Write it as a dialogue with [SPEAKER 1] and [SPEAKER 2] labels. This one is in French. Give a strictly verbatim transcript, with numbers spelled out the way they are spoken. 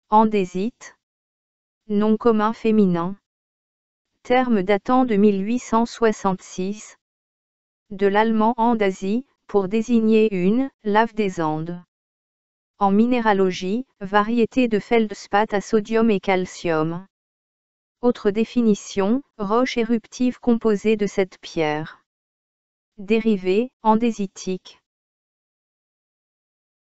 [SPEAKER 1] Andésite. Nom commun féminin. Terme datant de mille huit cent soixante-six. De l'allemand Andasie, pour désigner une lave des Andes. En minéralogie, variété de feldspath à sodium et calcium. Autre définition, roche éruptive composée de cette pierre. Dérivé, andésitique.